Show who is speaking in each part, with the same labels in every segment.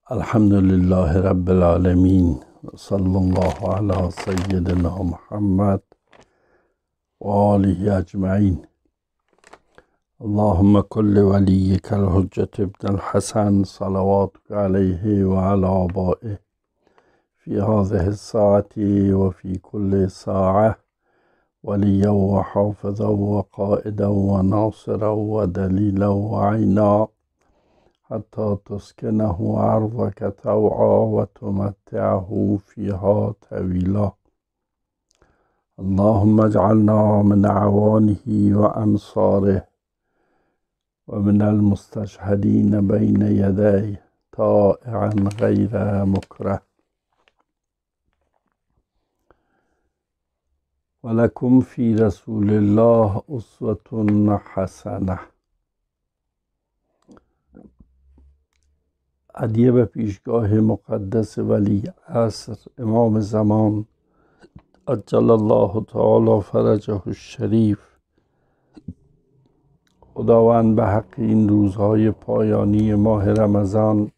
Speaker 1: الحمد لله رب العالمين صلى الله على سيدنا محمد وآله أجمعين. اللهم كل وليك الحجة ابن الحسن صلواتك عليه وعلى آبائه في هذه الساعة وفي كل ساعة وليا وحافظا وقائدا وناصرا ودليلا وعينا حتى تسكنه أرضك طوعا وتمتعه فيها طويلا. اللهم اجعلنا من أعوانه وأنصاره ومن المستشهدين بين يديه طائعا غير مكره. ولكم في رسول الله أسوة حسنة. هدیه به پیشگاه مقدس ولی عصر امام زمان عجل الله تعالی فرجه الشریف. خداوند به حق این روزهای پایانی ماه رمضان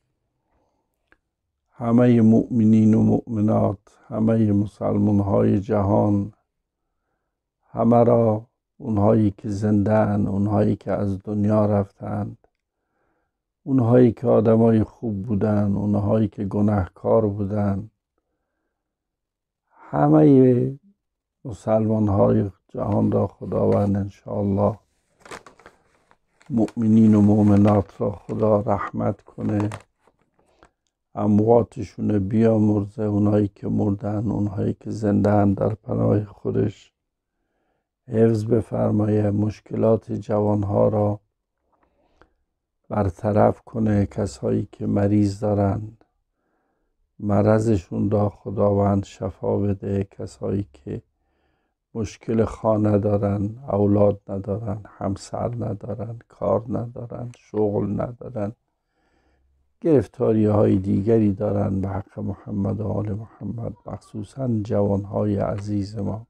Speaker 1: همه مؤمنین و مؤمنات، همه مسلمانهای جهان، همه را، اونهایی که زنده‌اند، اونهایی که از دنیا رفتند، اونهایی که آدمای خوب بودن، اونهایی که گناهکار بودن، همه مسلمانهای جهان را خداوند انشاءالله، مؤمنین و مؤمنات را خدا رحمت کنه، امواتشون بیامرزه، اونهایی که مردن، اونهایی که زنده‌اند در پناه خودش حفظ بفرمایه، مشکلات جوانها را برطرف کنه، کسایی که مریض دارند مرضشون را خداوند شفا بده، کسایی که مشکل خانه دارن، اولاد ندارن، همسر ندارن، کار ندارن، شغل ندارن، گرفتاری های دیگری دارن به حق محمد و آل محمد، مخصوصا جوانهای عزیز ما،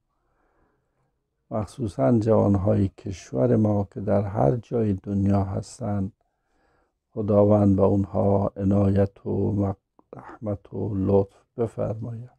Speaker 1: مخصوصا جوانهای کشور ما که در هر جای دنیا هستند، خداوند به اونها عنایت و رحمت و لطف بفرماید.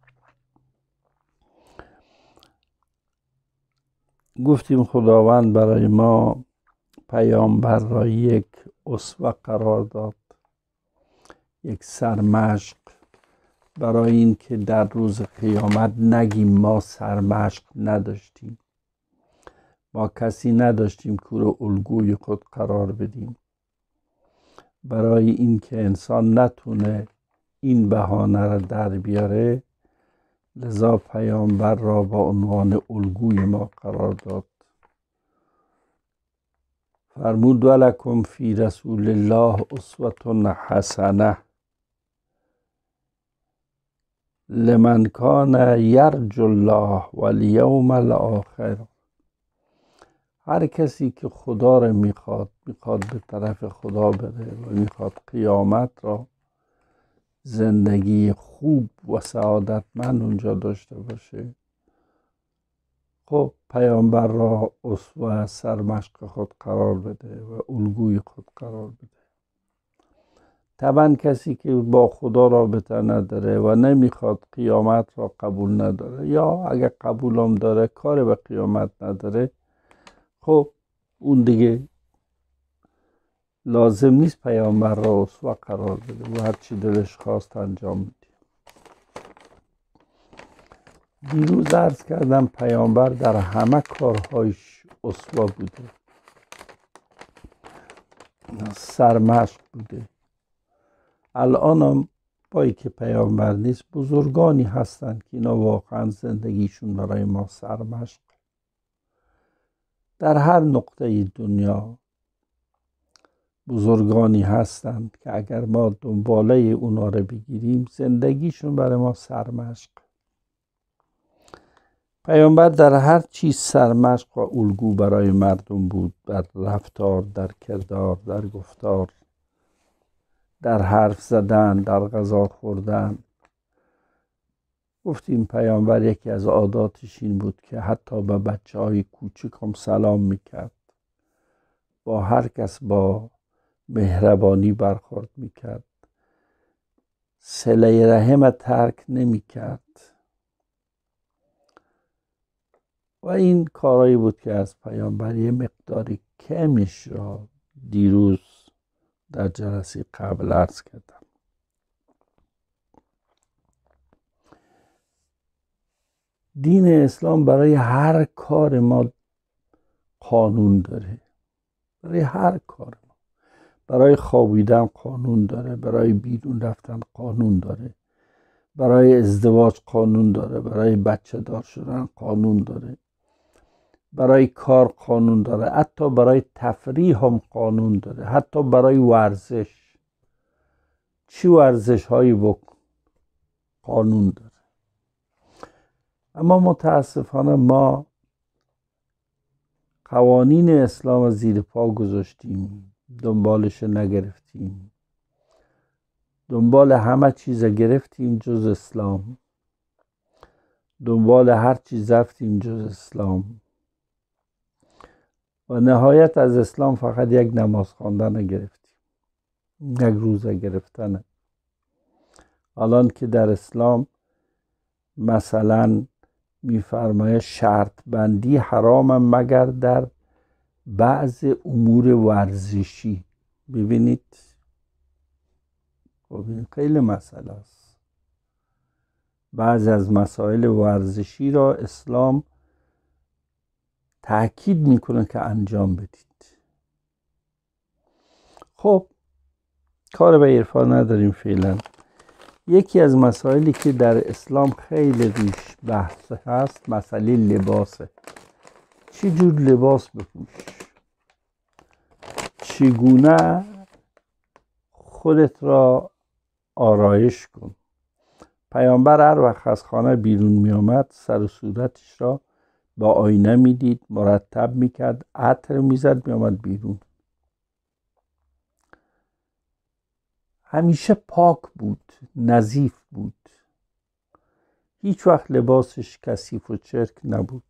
Speaker 1: گفتیم خداوند برای ما پیامبر را یک اسوه قرار داد، یک سرمشق، برای این که در روز قیامت نگیم ما سرمشق نداشتیم، ما کسی نداشتیم که رو الگوی خود قرار بدیم، برای این که انسان نتونه این بهانه را در بیاره، لذا پیامبر را با عنوان الگوی ما قرار داد. فرمود ولکم فی رسول الله اسوة حسنه لمن کان یرجو الله والیوم الاخر. هر کسی که خدا را میخواد به طرف خدا بره و میخواد قیامت را زندگی خوب و سعادتمند اونجا داشته باشه، خب پیامبر را اسوه سرمشق خود قرار بده و الگوی خود قرار بده. طبعا کسی که با خدا رابطه نداره و نمیخواد قیامت را قبول نداره، یا اگر قبول هم داره کار به قیامت نداره، خب اون دیگه لازم نیست پیامبر را اسوه قرار بده و هر چی دلش خواست انجام بده. دیروز عرض کردم پیامبر در همه کارهایش اسوه بوده، سرمشق بوده. الان هم با اینکه پیامبر نیست، بزرگانی هستند که اینا واقعا زندگیشون برای ما سرمشق. در هر نقطه دنیا بزرگانی هستند که اگر ما دنباله اونا رو بگیریم زندگیشون برای ما سرمشق. پیامبر در هر چیز سرمشق و الگو برای مردم بود، در رفتار، در کردار، در گفتار، در حرف زدن، در غذا خوردن. گفتیم پیامبر یکی از عاداتش این بود که حتی به بچه های کوچک هم سلام میکرد، با هر کس با مهربانی برخورد میکرد. صله رحم ترک نمی کرد و این کارهایی بود که از پیامبر یه مقداری کمش را دیروز در جلسه قبل عرض کردم. دین اسلام برای هر کار ما قانون داره، برای هر کار ما. برای خوابیدن قانون داره، برای بیرون رفتن قانون داره، برای ازدواج قانون داره، برای بچه دار شدن قانون داره، برای کار قانون داره، حتی برای تفریح هم قانون داره، حتی برای ورزش. چی ورزش هایی بکن قانون داره. اما متاسفانه ما قوانین اسلام زیر پا گذاشتیم، دنبالش نگرفتیم، دنبال همه چیز گرفتیم جز اسلام، دنبال هر چیز رفتیم جز اسلام و نهایت از اسلام فقط یک نماز خواندن گرفتیم، یک روزه گرفتن. الان که در اسلام مثلا میفرماید شرط بندی حرام مگر در بعض امور ورزشی. ببینید خیلی مسئله است. بعضی از مسائل ورزشی را اسلام تأکید میکنه که انجام بدید. خب کار به عرفان نداریم فعلا. یکی از مسائلی که در اسلام خیلی روش بحث هست مسئله لباسه. چی جور لباس بپوش، چگونه خودت را آرایش کن. پیامبر هر وقت از خانه بیرون می آمد سر و صورتش را با آینه می دید، مرتب می کرد، عطر می زد، می آمد بیرون. همیشه پاک بود، نظیف بود، هیچ وقت لباسش کثیف و چرک نبود.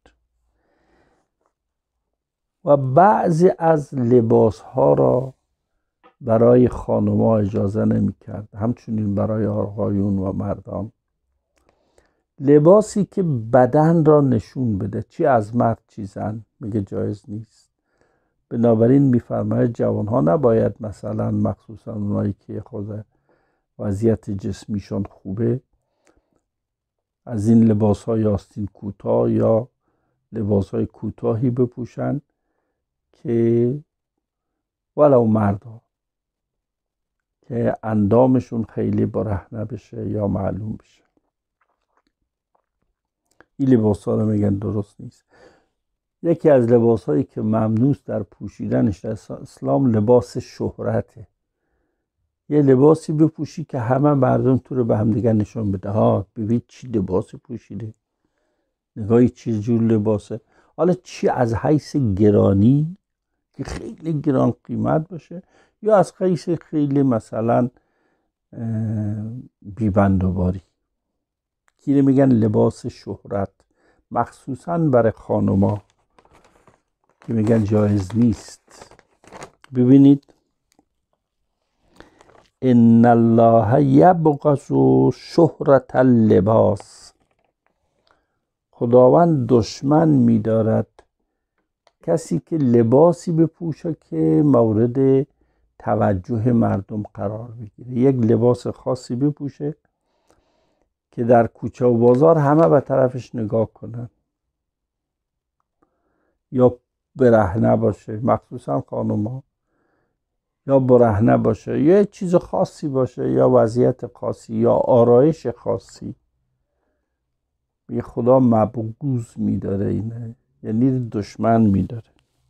Speaker 1: و بعضی از لباس ها را برای خانم‌ها اجازه نمی کرد، همچنین برای آقایون و مردان. لباسی که بدن را نشون بده، چی از مرد چی زن، میگه جایز نیست. بنابراین میفرماید جوانها نباید مثلا مخصوصا اونایی که خود وضعیت جسمیشون خوبه از این لباس های آستین کوتاه یا لباس های کوتاهی بپوشن که ولو مردا که اندامشون خیلی برهنه بشه یا معلوم بشه. این لباس ها رو میگن درست نیست. یکی از لباس هایی که ممنوع در پوشیدنش در اسلام لباس شهرته. یه لباسی بپوشی که همه مردم تو رو به هم دیگه نشون بده، ها ببین چی لباس پوشیده، نگاهی چی جور لباسه. حالا چی از حیث گرانی که خیلی گران قیمت باشه یا از حیث خیلی مثلا بیبندوباری، کی میگن لباس شهرت، مخصوصا برای خانوما که میگن جایز نیست. ببینید ان الله یبغض شهرت اللباس، خداوند دشمن می‌دارد کسی که لباسی بپوشه که مورد توجه مردم قرار بگیره. یک لباس خاصی بپوشه که در کوچه و بازار همه به طرفش نگاه کنن، یا برهنه باشه، مخصوصا خانوما، یا برهنه باشه، یا چیز خاصی باشه، یا وضعیت خاصی، یا آرایش خاصی. یه خدا مبغوض می‌داره اینه، یعنی دشمن می‌داره.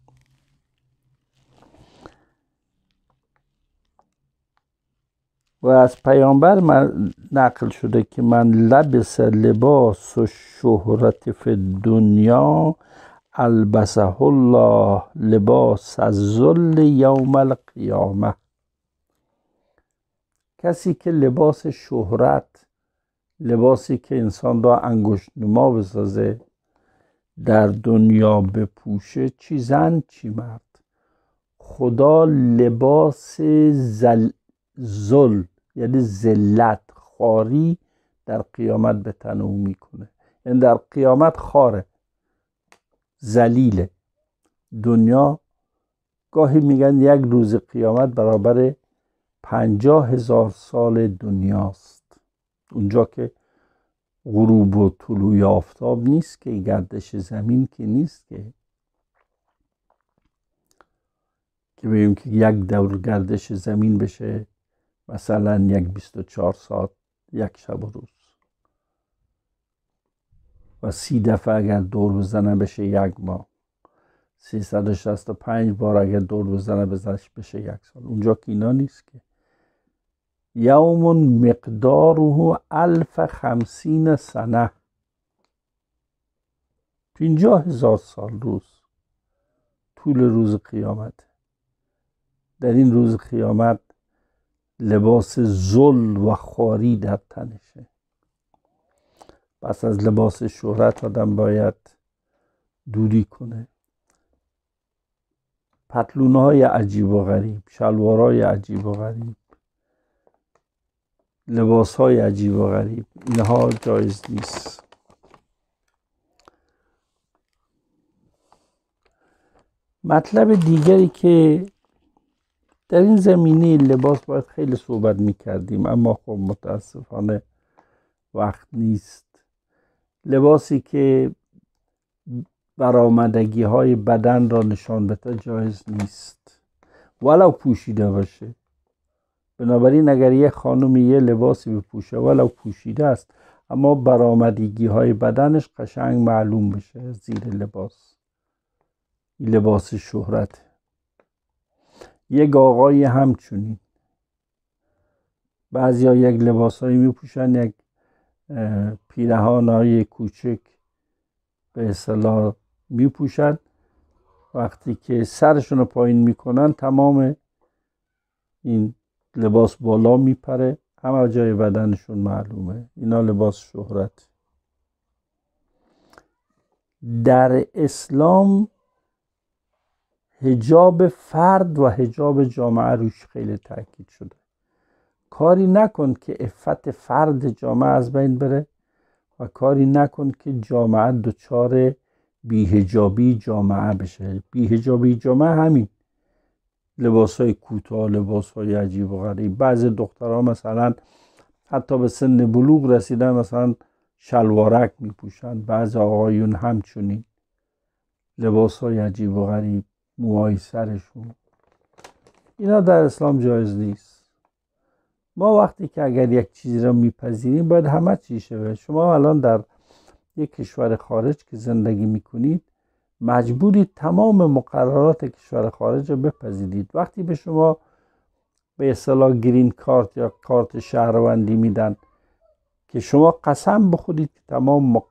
Speaker 1: و از پیامبر نقل شده که من لبس لباس و شهرت فی دنیا البسه الله لباس الذل یوم القیامه. کسی که لباس شهرت، لباسی که انسان را انگشت نما بسازه، در دنیا بپوشه، چی زن چی مرد، خدا لباس ذل یعنی ذلت، خاری در قیامت به تن او میکنه. یعنی در قیامت خاره، ذلیله. دنیا گاهی میگن یک روز قیامت برابر 50,000 سال دنیاست. اونجا که غروب و طلوع آفتاب نیست، که گردش زمین که نیست، که بگیم که یک دور گردش زمین بشه مثلا یک 24 ساعت یک شب و روز، و 30 دفعه اگر دور بزنه بشه یک ماه، 365 بار اگر دور بزنه بشه یک سال. اونجا که اینا نیست، که یوم مقداره 1050 سنه، 50,000 سال روز، طول روز قیامت. در این روز قیامت لباس ذل و خواری در تنشه. پس از لباس شهرت آدم باید دوری کنه. پتلون‌های عجیب و غریب، شلوارهای عجیب و غریب، لباسهای عجیب و غریب، اینها جایز نیست. مطلب دیگری که در این زمینه لباس باید خیلی صحبت میکردیم، اما خب متاسفانه وقت نیست. لباسی که برآمدگی های بدن را نشان بده جایز نیست، ولو پوشیده باشه. بنابراین اگر یه خانم یه لباسی بپوشه ولو پوشیده است، اما برآمدگی های بدنش قشنگ معلوم بشه زیر لباس، این لباس شهرت. یک آقای همچنین، بعضیا یک لباسایی میپوشن، یک پیرهانهای کوچک به اصطلاح میپوشن، وقتی که سرشون رو پایین میکنن تمام این لباس بالا میپره، همه جای بدنشون معلومه. اینا لباس شهرت. در اسلام حجاب فرد و حجاب جامعه روش خیلی تاکید شده. کاری نکن که عفت فرد جامعه از بین بره، و کاری نکن که جامعه دچار بی‌حجابی جامعه بشه. بی‌حجابی جامعه همین لباسای کوتاه، لباسای عجیب و غریب. بعضی دخترها مثلا حتی به سن بلوغ رسیدن مثلا شلوارک میپوشن، بعضی آقایون همچنین لباسای عجیب و غریب، موهای سرشون. اینا در اسلام جایز نیست. ما وقتی که اگر یک چیزی را میپذیریم باید همه چیز شه. شما الان در یک کشور خارج که زندگی میکنید مجبورید تمام مقررات کشور خارج رو بپذیرید. وقتی به شما به اصطلاح گرین کارت یا کارت شهروندی میدن که شما قسم بخورید که تمام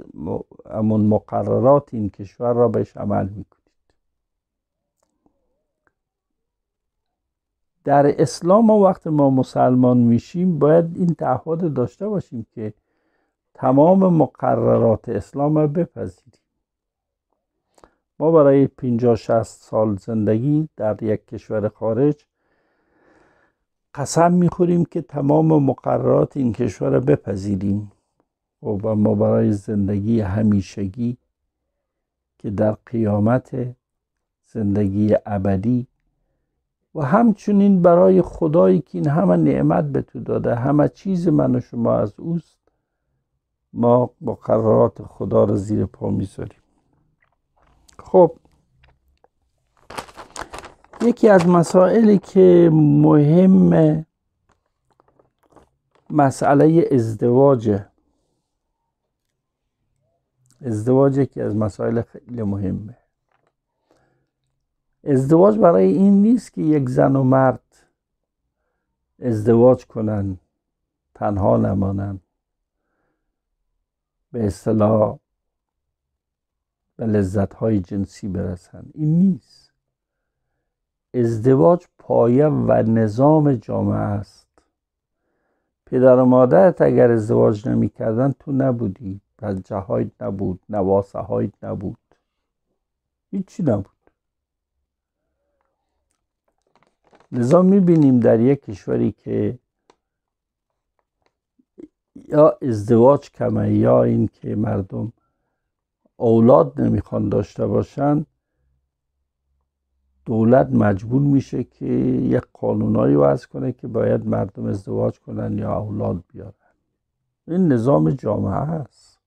Speaker 1: مقررات این کشور را بهش عمل میکنید. در اسلام وقت ما مسلمان میشیم باید این تعهد داشته باشیم که تمام مقررات اسلام را بپذیریم. ما برای 50-60 سال زندگی در یک کشور خارج قسم میخوریم که تمام مقررات این کشور را بپذیریم. و ما برای زندگی همیشگی که در قیامت، زندگی ابدی، و همچنین برای خدایی که این همه نعمت به تو داده، همه چیز من و شما از اوست، ما مقررات خدا را زیر پا میذاریم. خب یکی از مسائلی که مهمه مسئله ازدواج یکی از مسائل خیلی مهمه. ازدواج برای این نیست که یک زن و مرد ازدواج کنن، تنها نمانن، به اصطلاح به لذت‌های جنسی برسن. این نیست. ازدواج پایه و نظام جامعه است. پدر و مادرت اگر ازدواج نمی کردن تو نبودی، بچه هایت نبود، نواسه هایت نبود، هیچی نبود. لذا می بینیم در یک کشوری که یا ازدواج کمه یا این که مردم اولاد نمیخوان داشته باشن، دولت مجبور میشه که یک قانونایی وضع کنه که باید مردم ازدواج کنن یا اولاد بیارن. این نظام جامعه هست.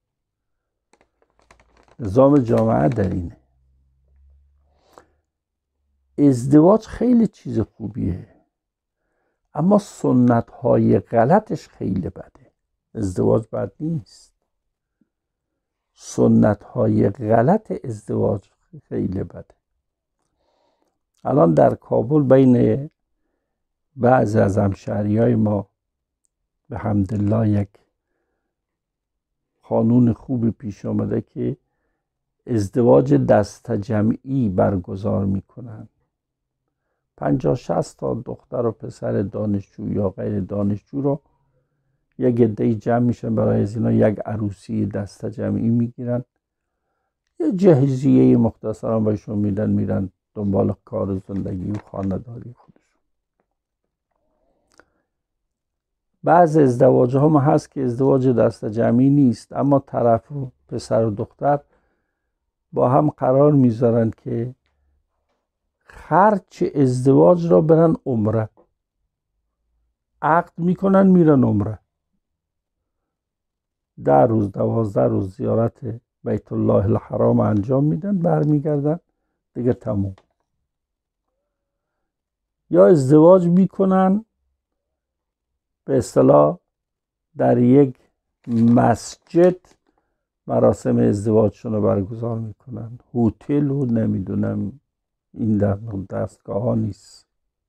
Speaker 1: نظام جامعه در اینه. ازدواج خیلی چیز خوبیه، اما سنت های غلطش خیلی بده. ازدواج بد نیست، سنت های غلط ازدواج خیلی بده. الان در کابل بین بعضی از همشهریای ما به حمدالله یک قانون خوبی پیش آمده که ازدواج دست جمعی برگزار میکنن. 50-60 تا دختر و پسر دانشجو یا غیر دانشجو رو یک عده جمع میشن، برای از اینا یک عروسی دست جمعی میگیرن، یه جهیزیه مختصرا بهشون میدن، میرن دنبال کار زندگی و خانه‌داری خودشون. بعض ازدواج هم هست که ازدواج دست جمعی نیست، اما طرف و پسر و دختر با هم قرار میذارن که خرج ازدواج را برن عمره، عقد میکنن میرن عمره، 10 روز 12 روز زیارت بیت الله الحرام انجام میدن، برمیگردن دیگه تموم. یا ازدواج میکنن به اصطلاح در یک مسجد مراسم ازدواجشون رو برگزار میکنن، هتل و نمیدونم این در دستگاه ها نیست.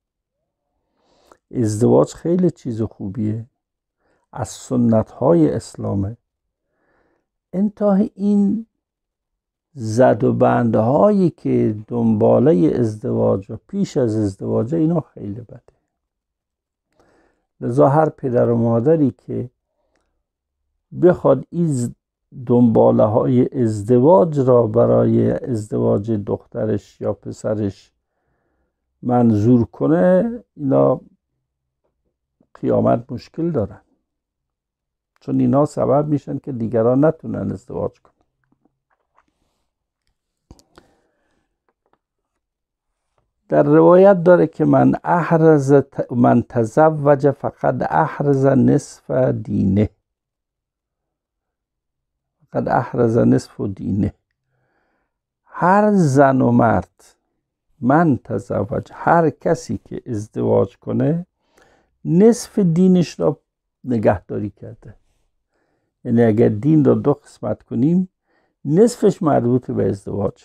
Speaker 1: ازدواج خیلی چیز خوبیه، از سنت های اسلامه. انتهای این زد و بند هایی که دنباله ازدواج و پیش از ازدواج، اینا خیلی بده. لذا هر پدر و مادری که بخواد این دنباله های ازدواج را برای ازدواج دخترش یا پسرش منظور کنه، اینا قیامت مشکل دارن، چون اینا سبب میشن که دیگران نتونن ازدواج کنن. در روایت داره که من تزوج فقد احرز نصف دینه، فقد احرز نصف دینه. هر زن و مرد، من تزوج، هر کسی که ازدواج کنه نصف دینش را نگهداری کرده. یعنی اگر دین را 2 قسمت کنیم، نصفش مربوط به ازدواجه.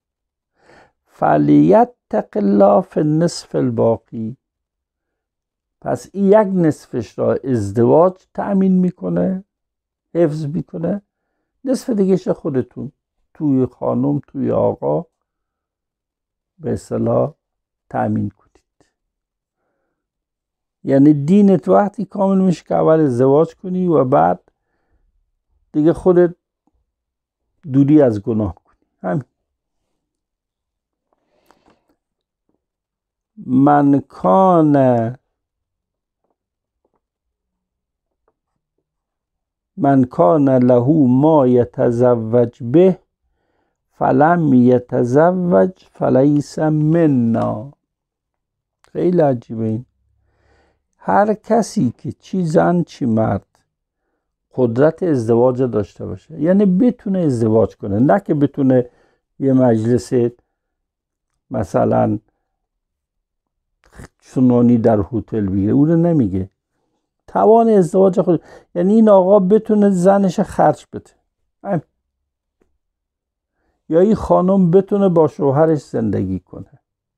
Speaker 1: فلیتق الله فی النصف الباقی. پس این یک نصفش را ازدواج تأمین میکنه، حفظ میکنه، نصف دیگهش خودتون توی خانم توی آقا به اصطلاح تأمین کنید. یعنی دینت وقتی کامل میشه که اول ازدواج کنی و بعد دیگه خودت دوری از گناه کنی. همین. من کان له ما یتزوج به فلم یتزوج فلیس منا. خیلی عجیبه این. هر کسی که چی زن چی مرد قدرت ازدواج داشته باشه، یعنی بتونه ازدواج کنه، نه که بتونه یه مجلس مثلا چنانی در هتل بگیره، اون رو نمیگه، توان ازدواج خود، یعنی این آقا بتونه زنش خرج بده، یا این خانم بتونه با شوهرش زندگی کنه،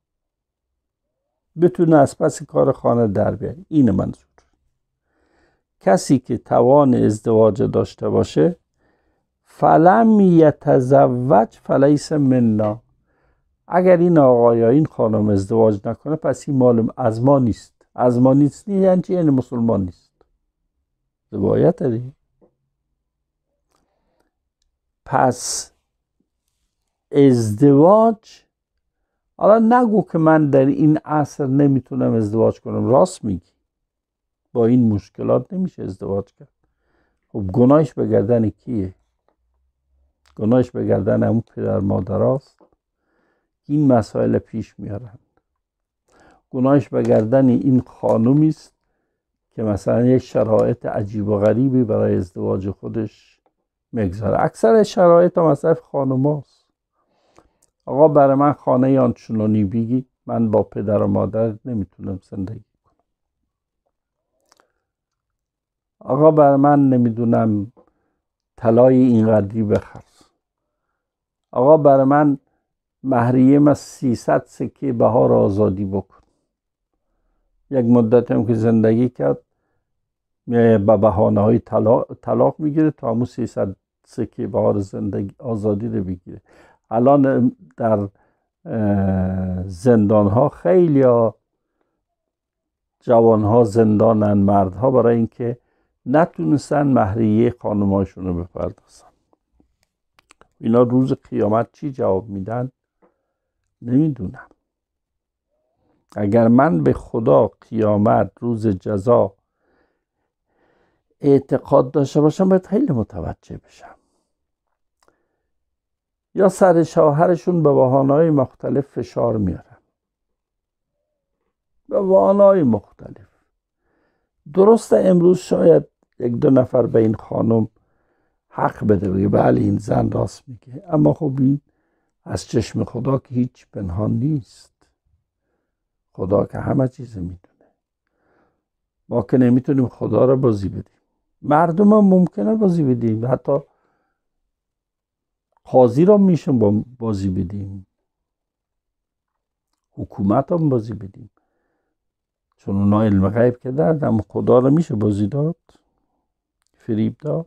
Speaker 1: بتونه از پس کار خانه در بیاره. این منظور. کسی که توان ازدواج داشته باشه فلم یتزوج فلیس منا. اگر این آقا یا این خانم ازدواج نکنه پس این مال از ما نیست. از ما نیست یعنی چی؟ یعنی مسلمان نیست. روایت داری. پس ازدواج، حالا نگو که من در این عصر نمیتونم ازدواج کنم، راست میگی، با این مشکلات نمیشه ازدواج کرد، خب گناهش به گردن کیه؟ گناهش به گردن همون پدر مادر هاست. این مسائل پیش میارن. گناهش به گردن این خانومی است که مثلا یک شرایط عجیب و غریبی برای ازدواج خودش میگذاره. اکثر شرایط هم مثلا خانوم هاست. آقا برای من خانه آنچنانی بگی، من با پدر و مادر نمیتونم زندگی کنم. آقا برای من نمیدونم طلای اینقدری بخر. آقا برای من مهریه ما 300 سکه بهار آزادی بکن. یک مدت هم که زندگی کرد به بهانه های طلاق میگیره تا همون 300 سکه بهار زندگی آزادی رو بگیره. الان در زندان ها خیلی جوان ها زندانن، مردها، برای اینکه نتونستن مهریه خانماشون رو بپردازن. اینا روز قیامت چی جواب میدن؟ نمیدونم. اگر من به خدا قیامت روز جزا اعتقاد داشته باشم باید خیلی متوجه بشم. یا سر شوهرشون به بهانه‌های مختلف فشار میارن، به بهانه‌های مختلف. درسته امروز شاید یک دو نفر به این خانم حق بده بگه بله این زن راست میگه، اما خب این از چشم خدا که هیچ پنهان نیست. خدا که همه چیز میدونه. ما که نمیتونیم خدا را بازی بدیم. مردم هم ممکنه بازی بدیم، حتی قاضی را میشه بازی بدیم، حکومت هم بازی بدیم، چون اونا علم غیب که دارن. اما خدا را میشه بازی داد، فریب داد.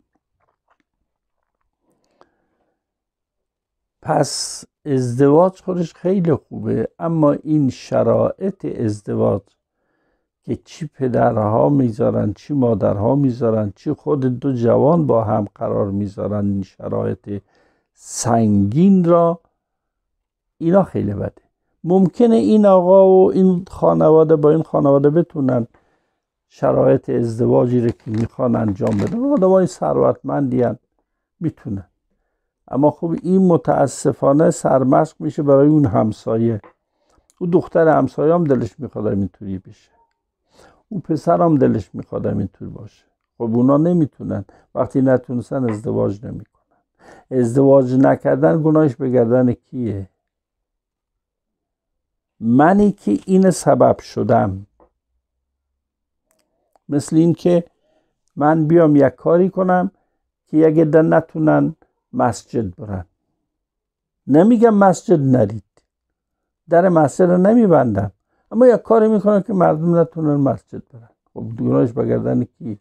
Speaker 1: پس ازدواج خودش خیلی خوبه، اما این شرایط ازدواج که چی پدرها میذارن، چی مادرها میذارن، چی خود دو جوان با هم قرار میذارن، این شرایط سنگین را، اینا خیلی بده. ممکنه این آقا و این خانواده با این خانواده بتونن شرایط ازدواجی رو که میخوان انجام بدن. آدمای ثروتمندی ان، میتونن. اما خب این متاسفانه سرمشق میشه برای اون همسایه. اون دختر همسایه هم دلش میخواد اینطوری بشه، اون پسر هم دلش میخواد اینطور باشه. خب اونا نمیتونن. وقتی نتونستن ازدواج نمیکنن. ازدواج نکردن گناهش به گردن کیه؟ منی که این سبب شدم. مثل این که من بیام یک کاری کنم که یک عده نتونن مسجد برن. نمیگم مسجد نرید، در مسجد رو نمیبندم، اما یک کاری میکنم که مردم نتونن مسجد برن. خب گناهش به گردن کی؟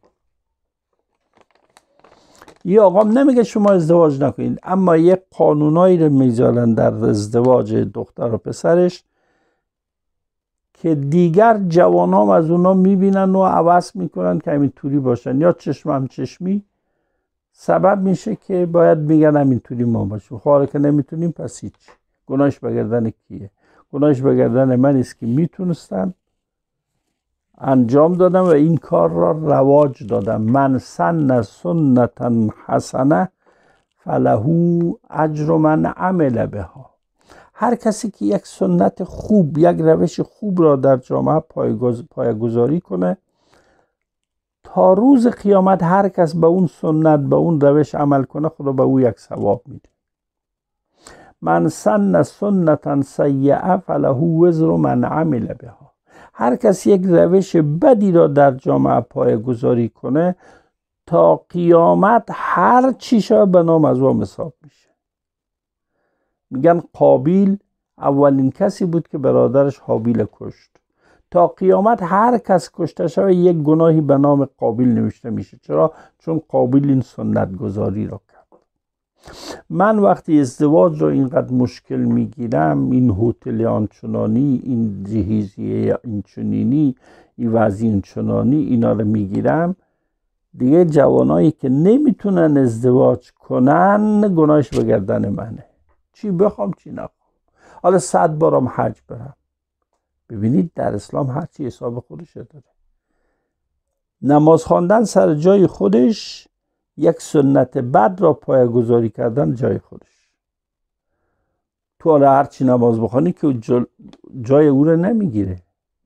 Speaker 1: یه آقا نمیگه شما ازدواج نکنید، اما یک قانونایی رو میذارن در ازدواج دختر و پسرش که دیگر جوان هم از اونا میبینن و عوض میکنن که همینطوری باشن، یا چشم هم چشمی سبب میشه که باید میگن همینطوری ما باشیم. خواهر که نمیتونیم پس هیچ. گناهش به گردن کیه؟ گناهش به گردن من است که میتونستم انجام دادم و این کار را رواج دادم. من سن سنتا حسنه فله اجر من عمل بها. هر کسی که یک سنت خوب، یک روش خوب را در جامعه پایه‌گذاری کنه، تا روز قیامت هر کس به اون سنت، به اون روش عمل کنه، خدا به او یک ثواب میده. من سن سنتا سیئه فله وزر من عمل بها. هر کس یک روش بدی را در جامعه پایه‌گذاری کنه، تا قیامت هر چیشا به نام از او حساب میشه. میگن قابیل اولین کسی بود که برادرش حابیل کشت. تا قیامت هر کس کشته شود یک گناهی به نام قابیل نوشته میشه. چرا؟ چون قابیل این سنت گذاری را کرد. من وقتی ازدواج رو اینقدر مشکل میگیرم، این هتل آنچنانی، این جهیزیه اینچنینی، این وضعی اینچنانی، اینا رو میگیرم، دیگه جوانایی که نمیتونن ازدواج کنن گناهش به گردن منه. چی بخوام چی نخوام. حالا 100 بارم حج برم. ببینید در اسلام هر چی حساب خودش داره. نماز خواندن سر جای خودش، یک سنت بد را پایه‌گذاری کردن جای خودش. تو حالا هرچی نماز بخوانی که جای او رو نمیگیره.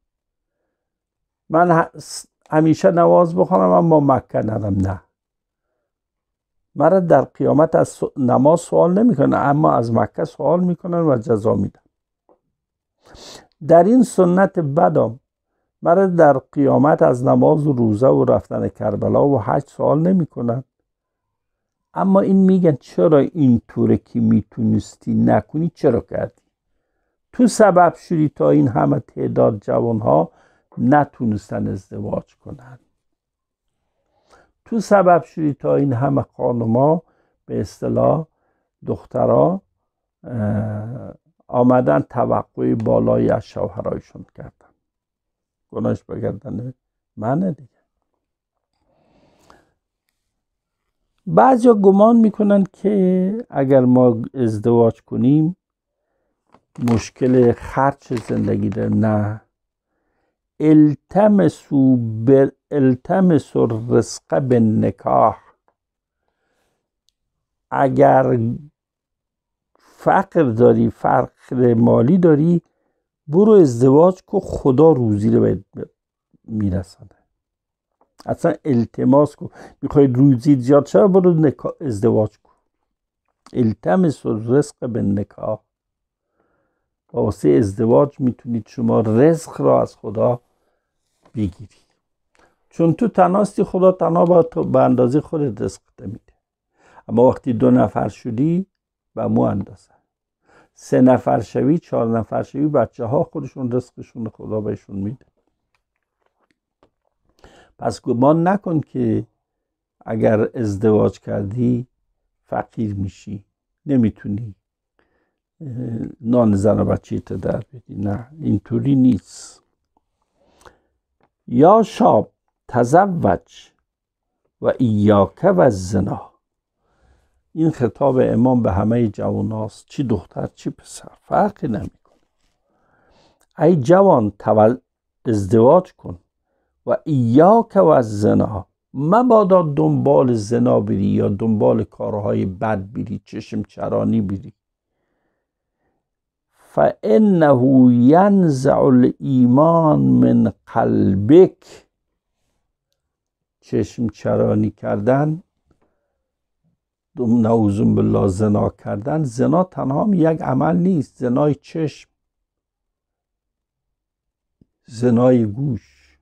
Speaker 1: من همیشه نماز بخوانم اما مکه نرم، نه. مرا در قیامت از نماز سوال نمیکنن، اما از مکه سوال میکنن و جزا میدن. در این سنت بدم مرا در قیامت از نماز و روزه و رفتن کربلا و حج سوال نمیکنن، اما این میگن چرا اینطوره که میتونستی نکنی چرا کردی؟ تو سبب شدی تا این همه تعداد جوانها نتونستن ازدواج کنن. تو سبب شدی تا این همه خانما به اصطلاح دخترها آمدن توقع بالایی از شوهرایشون کردن. گناهش بگردن منه دیگه. بعضیا گمان میکنن که اگر ما ازدواج کنیم مشکل خرج زندگی داره. نه. التمس الرزق بالنکاح. اگر فقر داری، فقر مالی داری، برو ازدواج کن، خدا روزی رو بهت میرسانه. اصلا التماس کن، میخوای روزی زیاد شه برو ازدواج کن. التمس الرزق بالنکاح. واسه ازدواج میتونید شما رزق را از خدا بگیری، چون تو تناستی خدا تنها با تو به اندازه خود رزق میده. اما وقتی 2 نفر شدی به مو اندازه، 3 نفر شوی، 4 نفر شوی، بچه ها خودشون رزقشون خدا بهشون میده. پس گمان نکن که اگر ازدواج کردی فقیر میشی، نمیتونی نان زن و بچه تو در بدی. نه، اینطوری نیست. یا شاب تزوج و ایاک و الزنا. این خطاب امام به همه جوان هاست، چی دختر چی پسر فرقی نمیکنه. ای جوان ازدواج کن و ایاک و الزنا. مبادا دنبال زنا بری یا دنبال کارهای بد بری، چشم چرانی بری. فانه ینزع الایمان من قلبک. چشم چرانی کردن، نعوذ بالله زنا کردن. زنا تنها یک عمل نیست، زنای چشم، زنای گوش.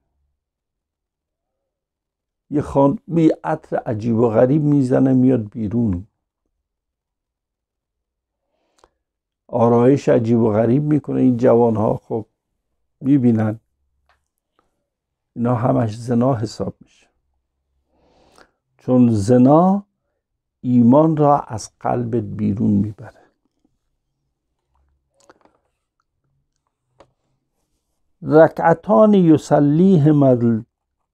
Speaker 1: یه خانمی عطر عجیب و غریب میزنه میاد بیرون، آرایش عجیب و غریب میکنه، این جوان ها خب میبینن، اینا همش زنا حساب میشه. چون زنا ایمان را از قلبت بیرون میبره. رکعتان یصلیهما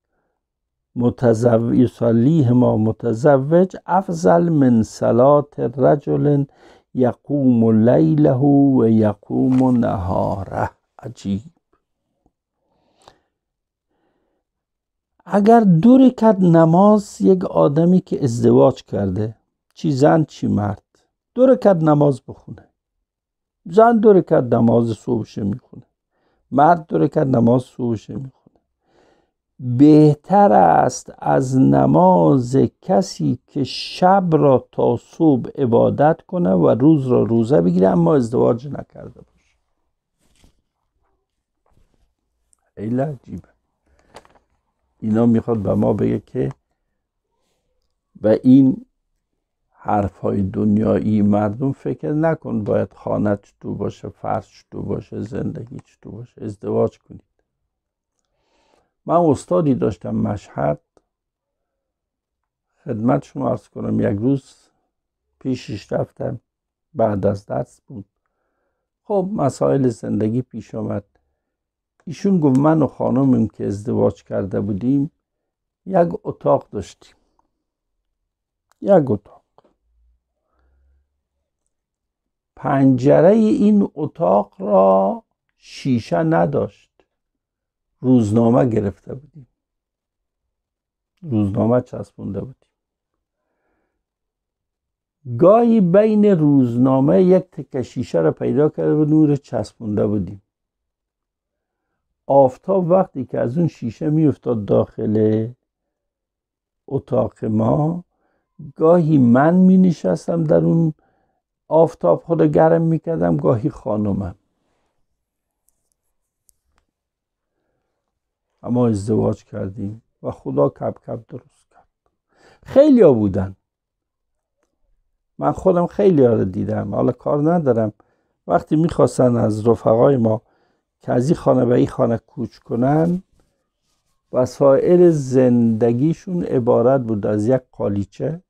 Speaker 1: متزوج افضل من صلاة رجل یقوم لیله و یقوم نهاره. عجیب. اگر 2 رکعت نماز یک آدمی که ازدواج کرده، چی زن چی مرد، 2 رکعت نماز بخونه، زن 2 رکعت نماز صبحشه میخونه، مرد 2 رکعت نماز صبحشه میخونه، بهتر است از نماز کسی که شب را تا صبح عبادت کنه و روز را روزه بگیره اما ازدواج نکرده باشه. خیلی عجیبه. اینا میخواد به ما بگه که به این حرفهای دنیایی مردم فکر نکن باید خانت تو باشه، فرش تو باشه، زندگی تو باشه، ازدواج کنید. من استادی داشتم مشهد، خدمت شما عرض کنم، یک روز پیشش رفتم، بعد از درس بود، خب مسائل زندگی پیش آمد. ایشون گفت من و خانمم که ازدواج کرده بودیم یک اتاق داشتیم، یک اتاق. پنجره این اتاق را شیشه نداشت، روزنامه گرفته بودیم، روزنامه چسبونده بودیم. گاهی بین روزنامه یک تکه شیشه را پیدا کرده و نور چسبونده بودیم. آفتاب وقتی که از اون شیشه می افتاد داخل اتاق ما، گاهی من می نشستم در اون آفتاب خود گرم می کردم، گاهی خانومم. اما ازدواج کردیم و خدا کپ کپ درست کرد. خیلی ها بودن، من خودم خیلی ها رو دیدم. حالا کار ندارم، وقتی میخواستن از رفقای ما که از این خانه به این خانه کوچ کنن، وسایل زندگیشون عبارت بود از یک قالیچه،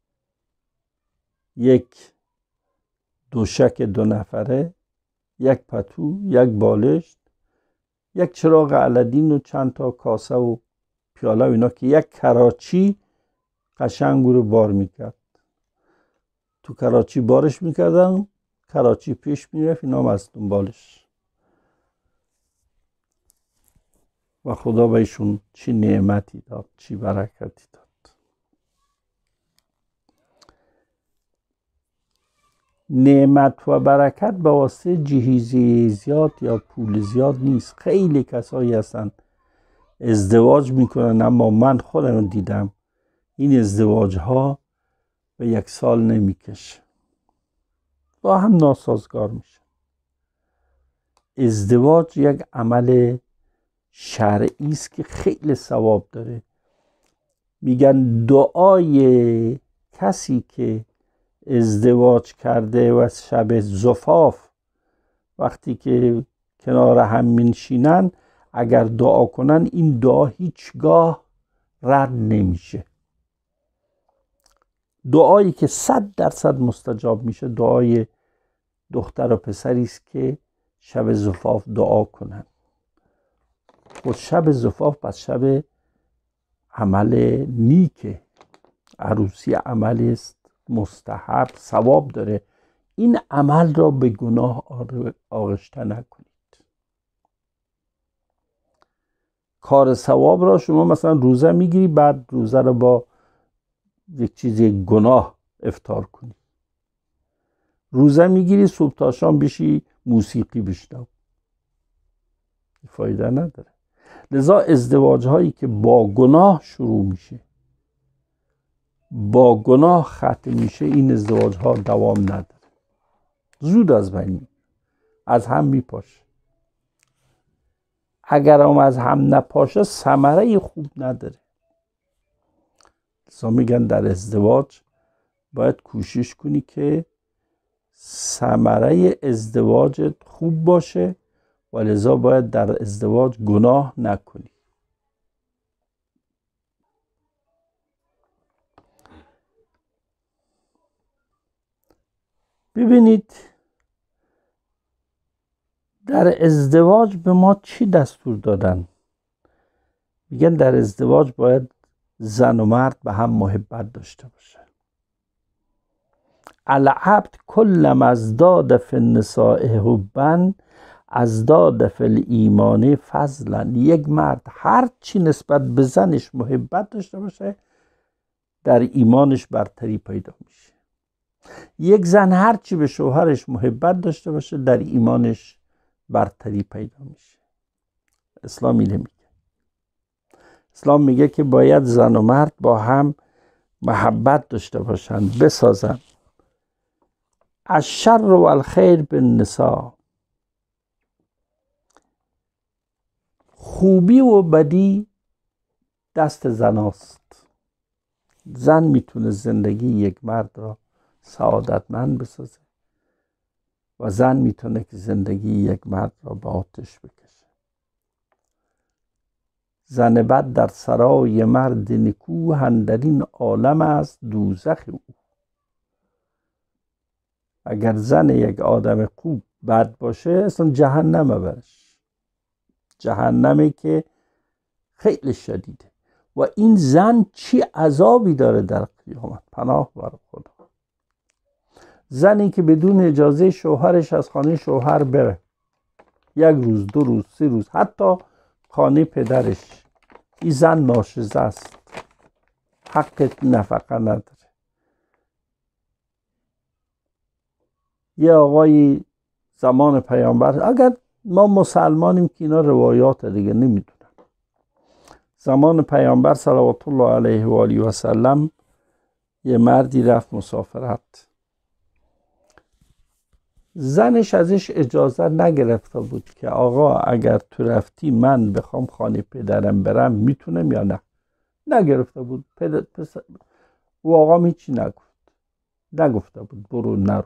Speaker 1: یک دوشک 2 نفره، یک پتو، یک بالشت، یک چراغ علدین و چند تا کاسه و پیاله و اینا که یک کراچی قشنگ رو بار میکرد. تو کراچی بارش میکردن، کراچی پیش میرفت، اینا هم از دنبالش. و خدا بهشون چی نعمتی داد، چی برکتی داد. نعمت و برکت به واسه جهیزی زیاد یا پول زیاد نیست. خیلی کسایی هستن ازدواج میکنن، اما من خودم دیدم این ازدواج ها به 1 سال نمیکشه، با هم ناسازگار میشه. ازدواج یک عمل شرعی است که خیلی ثواب داره. میگن دعای کسی که ازدواج کرده و شب زفاف وقتی که کنار هم میشینن، اگر دعا کنن، این دعا هیچگاه رد نمیشه. دعایی که 100% مستجاب میشه دعای دختر و پسری است که شب زفاف دعا کنن. و شب زفاف پس شب عمل نیکه، عروسی عملی است مستحب، ثواب داره. این عمل را به گناه آغشته نکنید. کار ثواب را شما مثلا روزه میگیری، بعد روزه را با یک چیزی گناه افطار کنی. روزه میگیری صبح تا شام بشی موسیقی بشنو، فایده نداره. لذا ازدواج هایی که با گناه شروع میشه، با گناه ختم میشه، این ازدواج ها دوام نداره، زود از بین از هم میپاشه. اگر هم از هم نپاشه ثمره خوب نداره. لذا میگن در ازدواج باید کوشش کنی که ثمره ازدواجت خوب باشه و لذا باید در ازدواج گناه نکنی. ببینید در ازدواج به ما چی دستور دادن؟ میگن در ازدواج باید زن و مرد به هم محبت داشته باشه. العبد کلما ازداد فی النساء حبا ازداد فی الایمان فضلا. یک مرد هر چی نسبت به زنش محبت داشته باشه، در ایمانش برتری پیدا میشه. یک زن هر چی به شوهرش محبت داشته باشه، در ایمانش برتری پیدا میشه. اسلام اینه میگه. اسلام میگه که باید زن و مرد با هم محبت داشته باشن، بسازن. الشر و الخیر بالنساء. خوبی و بدی دست زناست. زن میتونه زندگی یک مرد را سعادتمند بسازه و زن میتونه که زندگی یک مرد را به آتش بکشه. زن بد در سرای مرد نکو، اندرین عالم است دوزخ او. اگر زن یک آدم خوب بد باشه، اصلا جهنم برش، جهنمی که خیلی شدیده. و این زن چی عذابی داره در قیامت، پناه بر خدا. زنی که بدون اجازه شوهرش از خانه شوهر بره، 1 روز 2 روز 3 روز، حتی خانه پدرش، این زن ناشزه است، حق نفقه نداره. یه آقای زمان پیامبر، اگر ما مسلمانیم که اینا روایات دیگه نمیدونم، زمان پیامبر صلوات الله علیه و آله و سلم یه مردی رفت مسافرت، زنش ازش اجازه نگرفته بود که آقا اگر تو رفتی من بخوام خانه پدرم برم میتونم یا نه. نگرفته بود. او آقا هیچی نگفته بود برو نرو.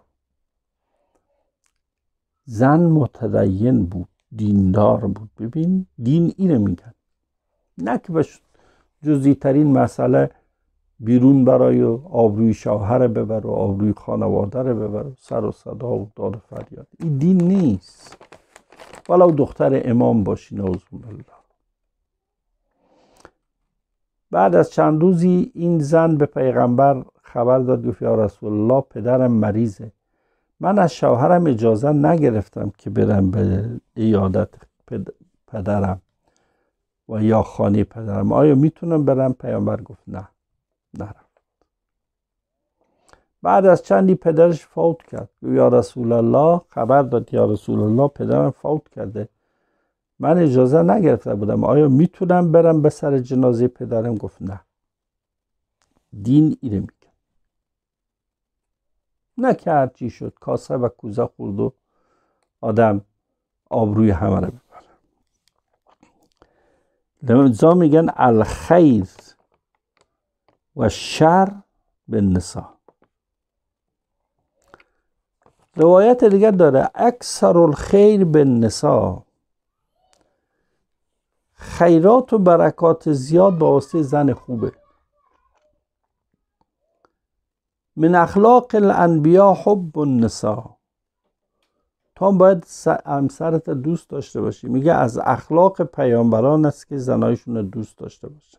Speaker 1: زن متدین بود، دیندار بود. ببین دین اینه میگن، نه که به جزئی ترین مسئله بیرون برای آبروی شوهر ببر و آبروی خانواده رو ببر و سر و صدا و داد و فریاد. این دین نیست، ولو دختر امام باشی نعوذ بالله. بعد از چند روزی این زن به پیغمبر خبر داد، گفت یا رسول الله پدرم مریضه، من از شوهرم اجازه نگرفتم که برم به عیادت پدرم و یا خانه پدرم، آیا میتونم برم؟ پیامبر گفت نه، نرفت. بعد از چندی پدرش فوت کرد. یا رسول الله، خبر داد یا رسول الله پدرم فوت کرده، من اجازه نگرفته بودم، آیا میتونم برم به سر جنازه پدرم؟ گفت نه. دین اینه میگه، نه که هرچی شد کاسه و کوزه خورد و آدم آبروی همه رو ببره. لذا میگن الخیر و شر به نسا. روایت دیگر داره اکثر الخیر به نسا، خیرات و برکات زیاد با واسطه زن خوبه. من اخلاق الانبیا حب النساء، تو هم باید همسرت دوست داشته باشی. میگه از اخلاق پیامبران است که زنایشون رو دوست داشته باشن.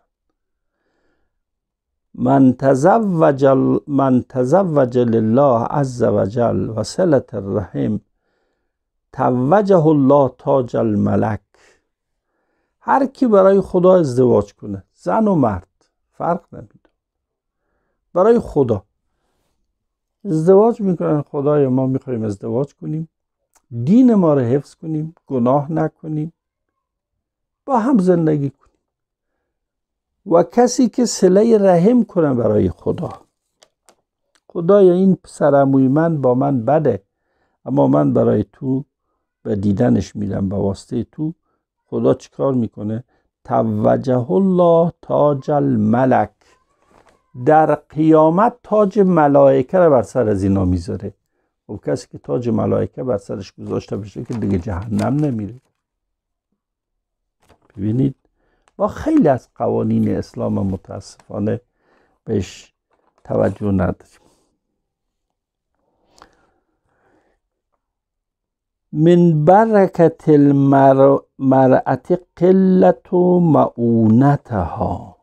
Speaker 1: من تزوج لله عز وجل و صلة الرحم توجه الله تاج الملک. هر کی برای خدا ازدواج کنه، زن و مرد فرق نمیده، برای خدا ازدواج میکنن، خدای ما میخوایم ازدواج کنیم، دین ما رو حفظ کنیم، گناه نکنیم، با هم زندگی کنیم. و کسی که صله رحم کنه برای خدا، خدایا این پسرعموی من با من بده اما من برای تو به دیدنش میرم، به واسطه تو. خدا چیکار میکنه؟ توجه الله تاج الملک، در قیامت تاج ملائکه رو بر سر از اینا میذاره. و کسی که تاج ملائکه بر سرش گذاشته بشه که دیگه جهنم نمیره. ببینید ما خیلی از قوانین اسلام متاسفانه بهش توجه نداریم. من برکت المرأة قلت معونتها،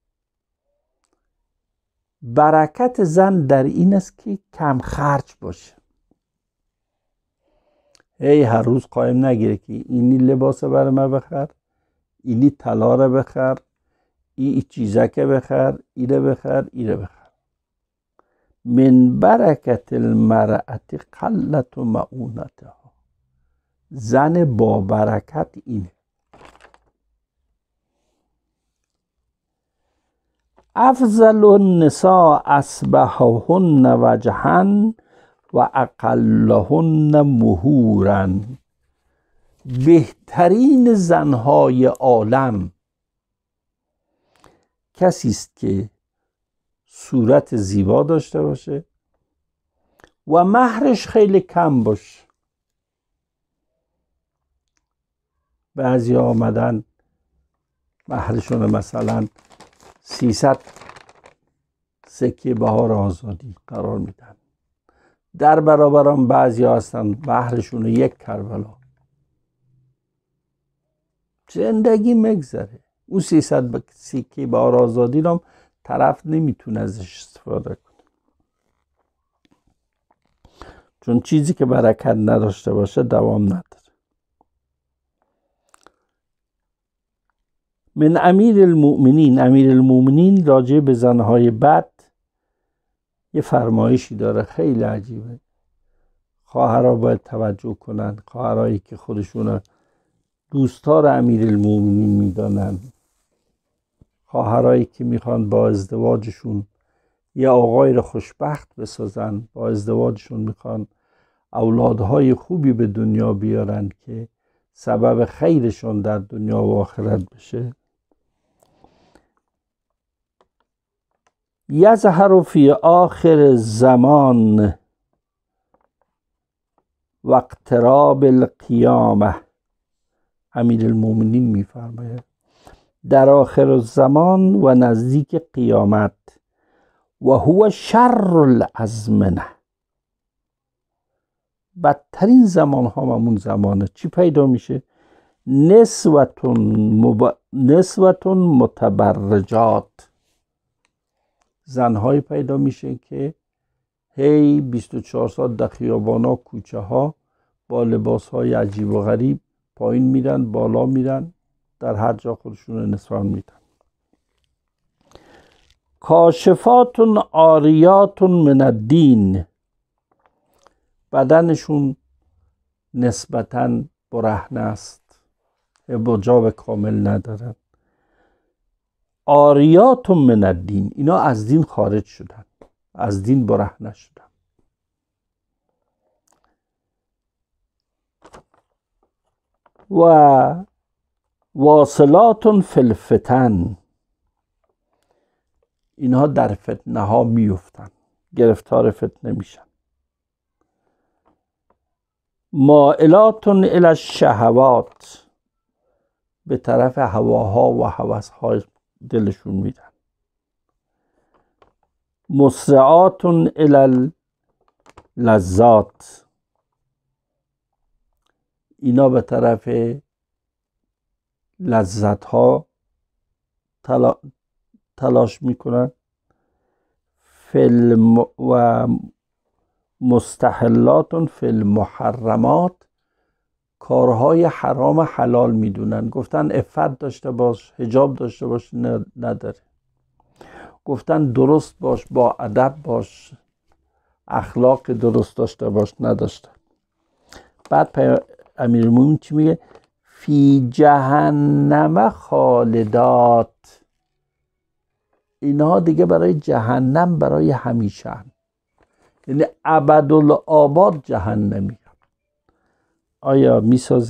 Speaker 1: برکت زن در این است که کم خرج باشه. هر روز قایم نگیره که اینی لباس برای من بخر، اینی طلا رو بخر، این چیزکه بخر، ایره بخر، ایره بخر. من برکت المرأة قلت معونتها، زن با برکت اینه. افضل النساء اصبحهن وجها و اقلهن مهورا، بهترین زنهای عالم کسی است که صورت زیبا داشته باشه و مهرش خیلی کم باشه. بعضی آمدن مهرشون مثلا 300 سکه بهار آزادی قرار میدن، در برابر هم بعضی هستن مهرشون 1 کربلا. زندگی مگذره، اون 300 سکه بهار آزادی رو طرف نمیتونه ازش استفاده کنه، چون چیزی که برکت نداشته باشه دوام نداره. من امیر المؤمنین راجع به زنهای بد یه فرمایشی داره خیلی عجیبه. خواهرها باید توجه کنن، خواهرایی که خودشون دوستار امیرالمومنین میدانن، خواهرایی که میخوان با ازدواجشون یه آقای رو خوشبخت بسازن، با ازدواجشون میخوان اولادهای خوبی به دنیا بیارن که سبب خیرشون در دنیا و آخرت بشه. یظهر فی آخر زمان و اقتراب القیامه، امیرالمومنین میفرماید در آخر زمان و نزدیک قیامت، و هو شر الازمنه، بدترین زمان ها همون زمانه چی پیدا میشه؟ نسوتون متبرجات، زنهایی پیدا میشه که هی 24 ساعت در خیابانا کوچه ها با لباس های عجیب و غریب پایین میرن بالا میرن، در هر جا خودشون نسوان میدن. کاشفاتون عاریاتون من الدین، بدنشون نسبتاً برهنه است، حجاب کامل ندارن. عاریاتون من الدین، اینا از دین خارج شدن، از دین برهنه شدن. و واصلاتون فی الفتن، اینها در فتنه ها میفتن، گرفتار فتنه میشن. مائلاتون الی الشهوات، به طرف هواها و هوس‌های دلشون میدن. مسرعاتون الی اللذات، اینا به طرف لذت ها تلاش میکنن. و مستحلاتون فی المحرمات، کارهای حرام حلال میدونن. گفتن عفت داشته باش، حجاب داشته باش، نداره. گفتن درست باش، با ادب باش، اخلاق درست داشته باش، نداشته. بعد امیرالمومنین چی میگه؟ فی جهنم خالدات، اینها دیگه برای جهنم برای همیشه هم. یعنی ابدالآباد جهنمی. آیا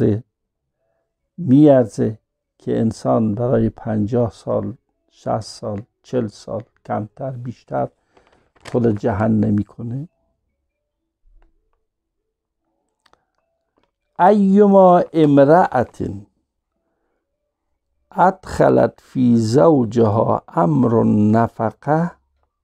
Speaker 1: میارزه که انسان برای 50 سال 60 سال 40 سال کمتر بیشتر خود جهنمی کنه؟ ایما امرأة ادخلت فی زوجها امر النفقه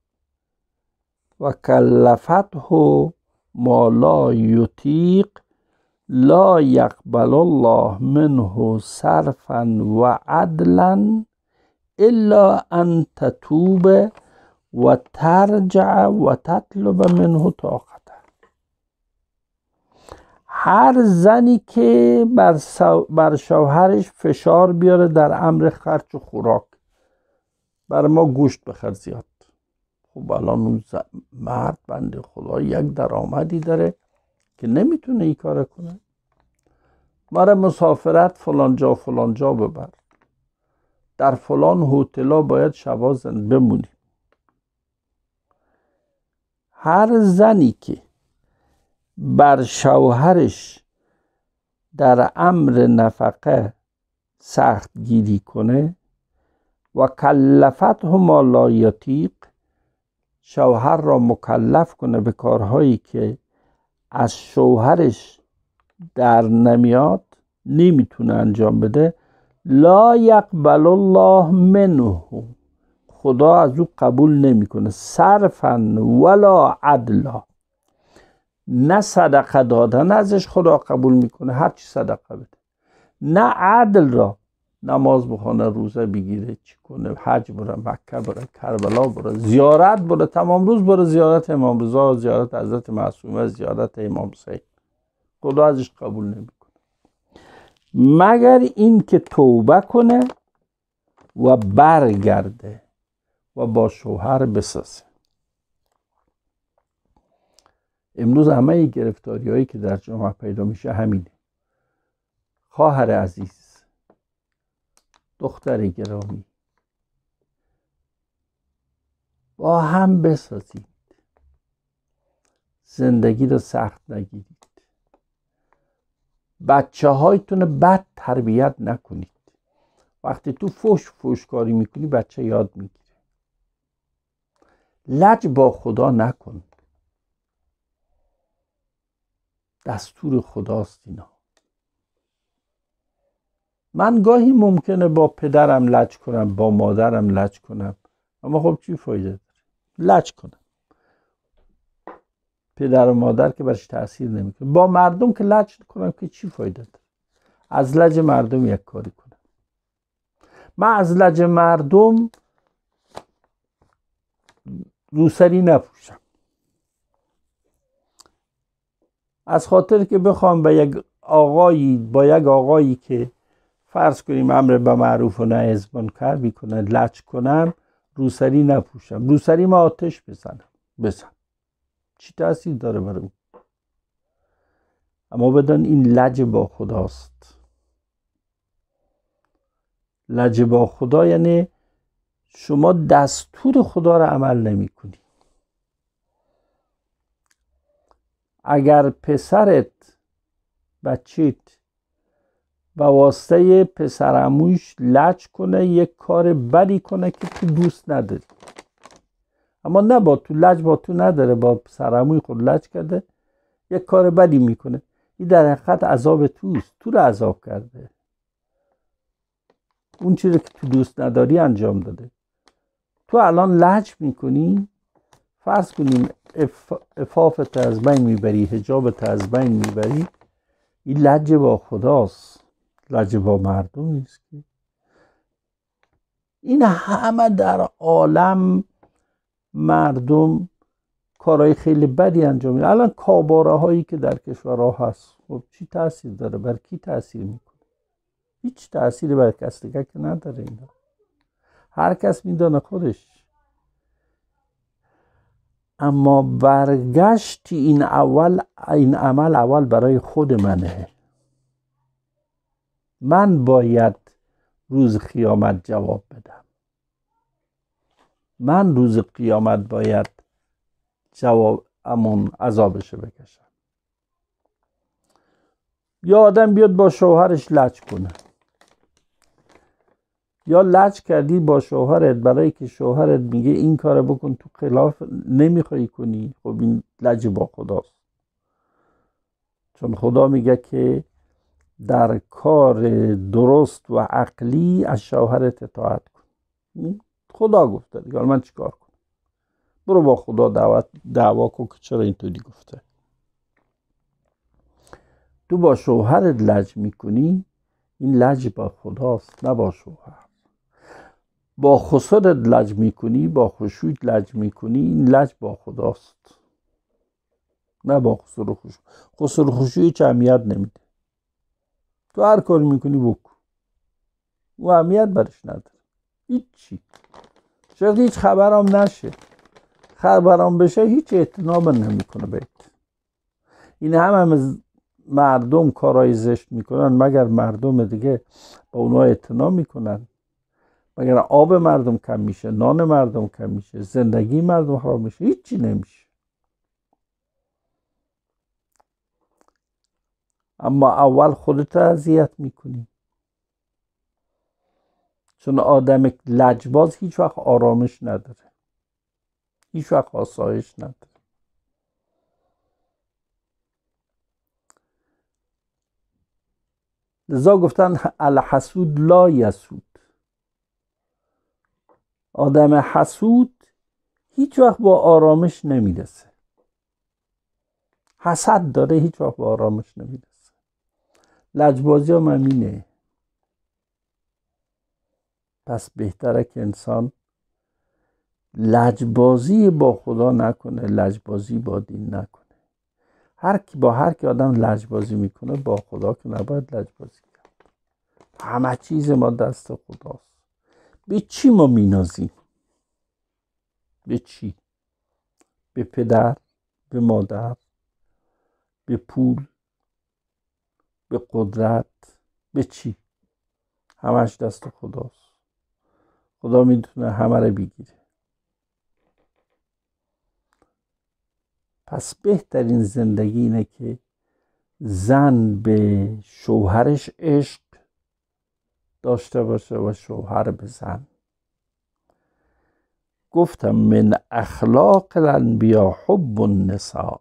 Speaker 1: و کلفته ما لا یطیق لا یقبل الله منه صرفا و عدلا الا ان تتوب و ترجع و تطلب منه طاقته. هر زنی که بر شوهرش فشار بیاره در امر خرج و خوراک، برای ما گوشت بخر زیاد. خب الان اون مرد بنده خدا یک درآمدی داره که نمیتونه این کار کنه. مرا مسافرت فلان جا ببر، در فلان هتل باید شبا بمونی. هر زنی که بر شوهرش در امر نفقه سخت گیری کنه و کلفته ما لا یطیق، شوهر را مکلف کنه به کارهایی که از شوهرش در نمیاد، نمیتونه انجام بده، لا یقبل الله منه، خدا از او قبول نمیکنه، صرفا ولا عدلا، نه صدقه دادن ازش خدا قبول میکنه، هر چی صدقه بده، نه عدل را، نماز بخونه، روزه بگیره، چی کنه، حج بره، مکه بره، کربلا بره، زیارت بره، تمام روز بره زیارت امام رضا، زیارت حضرت معصومه، زیارت امام حسین، خدا ازش قبول نمیکنه مگر این که توبه کنه و برگرده و با شوهر بسازه. امروز همه گرفتاری هایی که در جامعه پیدا میشه همینه. خواهر عزیز، دختر گرامی، با هم بسازید، زندگی رو سخت نگیرید، بچه هایتون بد تربیت نکنید. وقتی تو فوشکاری میکنی بچه یاد میگیره. لج با خدا نکن، دستور خداست اینا. من گاهی ممکنه با پدرم لج کنم، با مادرم لج کنم، اما خب چی فایده داره لج کنم؟ پدر و مادر که برش تأثیر نمیکنه. با مردم که لج کنم که چی فایده داره؟ از لج مردم یک کاری کنم. من از لج مردم روسری نپوشم، از خاطر که بخوام با یک آقایی که فرض کنیم امر به معروف و نهی از منکر میکنه لج کنم، روسری نپوشم. روسری ما آتش بزن چی تأثیر داره برای اون؟ اما بدان این لج با خداست. لج با خدا یعنی شما دستور خدا رو عمل نمی کنی. اگر پسرت بچیت به واسطه پسرعموش لج کنه، یک کار بدی کنه که تو دوست نداری، اما نه با تو لج با تو نداره، با پسرعموی خود لج کرده، یک کار بدی میکنه، این در حقیقت عذاب توست، تو رو عذاب کرده. اون چیزی که تو دوست نداری انجام داده. تو الان لج میکنی، فرض کنیم عفافت از بین میبری، حجابت از بین میبری، این لج با خداست، لج با مردم نیست که. این همه در عالم مردم کارهای خیلی بدی انجام میدن. الان کاباره هایی که در کشورها هست، خب چی تاثیر داره؟ بر کی تاثیر میکنه؟ هیچ تأثیری بر کس دیگه که نداره. اینا هر کس میدانه خودش. اما برگشت این عمل اول برای خود منه. من باید روز قیامت جواب بدم. من روز قیامت باید عذابشو بکشم. یا آدم بیاد با شوهرش لج کنه، یا لج کردی با شوهرت برای که شوهرت میگه این کارو بکن، تو خلاف نمیخوای کنی، خب این لج با خداست. چون خدا میگه که در کار درست و عقلی از شوهرت اطاعت کن. خدا گفته دیگه، من چیکار کنم؟ برو با خدا دعوا کن که چرا اینطوری گفته. تو با شوهرت لج میکنی، این لج با خداست نه با شوهر. با خسرت لج میکنی، با خشوعت لج میکنی، این لج با خداست نه با خسر و خشوع. خسر و خشوع هیچ اهمیت نمیده. تو هر کاری میکنی بکن، و اهمیت برش نداره. هیچی. شاید هیچ خبرم نشه، خبرم بشه هیچ اعتناب نمیکنه بهت. این همه مردم کارهای زشت میکنن، مگر مردم دیگه با اونها اعتنا میکنن؟ مگر آب مردم کم میشه، نان مردم کم میشه، زندگی مردم خراب میشه؟ هیچی نمیشه. اما اول خودت اذیت میکنی. چون آدم لجباز هیچ وقت آرامش نداره، هیچ وقت آسایش نداره. لذا گفتن الحسود لا یسود. آدم حسود هیچ وقت با آرامش نمیرسه. حسد داره، هیچ وقت با آرامش نمیرسه. لجبازی هم همینه. پس بهتره که انسان لجبازی با خدا نکنه، لجبازی با دین نکنه. هر کی آدم لجبازی میکنه با خدا که نباید لجبازی کرد. همه چیز ما دست خداست. به چی ما مینازیم؟ به چی؟ به پدر، به مادر، به پول، به قدرت، به چی؟ همش دست خداست. خدا میتونه همه رو بگیره. پس بهترین زندگی اینه که زن به شوهرش عشق داشته باشه و شوهر به زن. گفتم من اخلاق الانبیا حب النساء،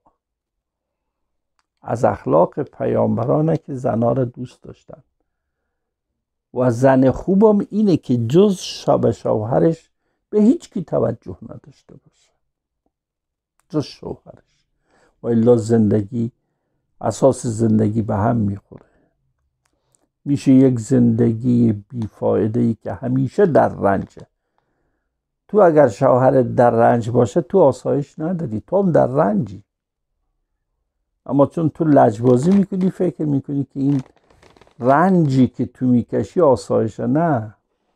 Speaker 1: از اخلاق پیامبرانه که زنها رو دوست داشتن. و زن خوبم اینه که جز شوهرش به هیچ کی توجه نداشته باشه، جز شوهرش. و الا زندگی، اساس زندگی به هم میخوره. میشه یک زندگی بیفایده ای که همیشه در رنجه. تو اگر شوهر در رنج باشه تو آسایش نداری، تو هم در رنجی. اما چون تو لجبازی میکنی، فکر میکنی که این رنجی که تو میکشی آسایشه. نه،